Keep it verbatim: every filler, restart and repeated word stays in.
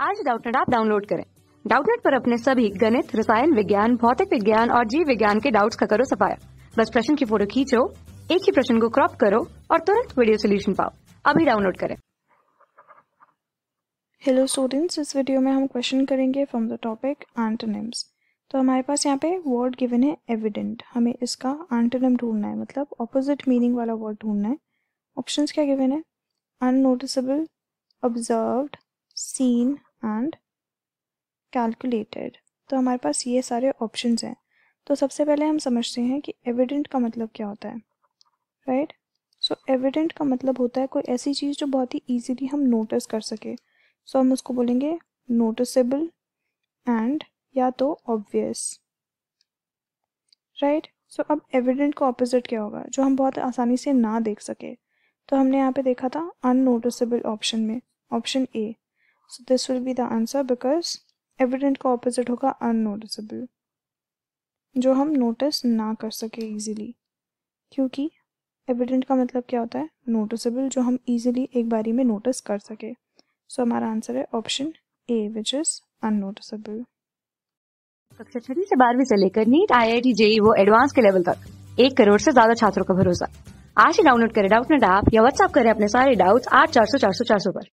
आज Doubtnut app download करें। डाउटनट पर अपने सभी गणित, रसायन विज्ञान, भौतिक विज्ञान और जीव विज्ञान के डाउट्स का करो सफाया। बस प्रश्न की फोटो खींचो, एक ही प्रश्न को क्रॉप करो और तुरंत वीडियो सोल्यूशन पाओ। अभी डाउनलोड करें। हेलो स्टूडेंट्स, इस वीडियो में हम क्वेश्चन करेंगे फ्रॉम द टॉपिक एंटोनिम्स। तो हमारे पास यहाँ पे वर्ड गिवन है एविडेंट, हमें इसका एंटोनिम ढूंढना है, मतलब ऑपोजिट मीनिंग वाला वर्ड ढूंढना है। ऑप्शंस क्या गिवन है? Unnoticeable, observed, seen and calculated. तो हमारे पास ये सारे ऑप्शंस हैं। तो सबसे पहले हम समझते हैं कि एविडेंट का मतलब क्या होता है, राइट। सो एविडेंट का मतलब होता है कोई ऐसी चीज़ जो बहुत ही ईजीली हम नोटिस कर सके। सो so, हम उसको बोलेंगे नोटिसेबल एंड या तो ऑब्वियस, राइट। सो अब एविडेंट का ऑपोजिट क्या होगा, जो हम बहुत आसानी से ना देख सके। तो हमने यहाँ पे देखा था अननोटिसेबल ऑप्शन में, option A. So this will be the answer because evident का ऑपोजिट होगा अननोटिसेबल, जो हम नोटिस ना कर सके इजीली। क्योंकि एविडेंट का मतलब क्या होता है? नोटिसेबल, जो हम इजीली एक बारी में नोटिस कर सके। सो so, हमारा आंसर है option A which is unnoticeable. कक्षा छठी से बारहवीं से लेकर NEET, I I T, JEE वो एडवांस के लेवल तक एक करोड़ से ज्यादा छात्रों का भरोसा। आज ही डाउनलोड करें डाउटनट ऐप या व्हाट्सएप करें अपने सारे डाउट्स आठ चार सौ चार सौ चार सौ पर।